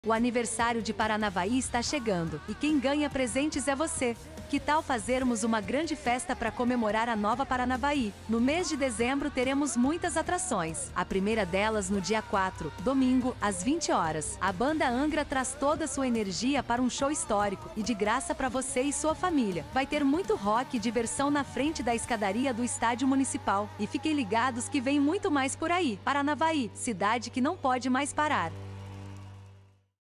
O aniversário de Paranavaí está chegando, e quem ganha presentes é você. Que tal fazermos uma grande festa para comemorar a nova Paranavaí? No mês de dezembro teremos muitas atrações. A primeira delas no dia 4, domingo, às 20 horas. A banda Angra traz toda a sua energia para um show histórico e de graça para você e sua família. Vai ter muito rock e diversão na frente da escadaria do Estádio Municipal. E fiquem ligados que vem muito mais por aí. Paranavaí, cidade que não pode mais parar.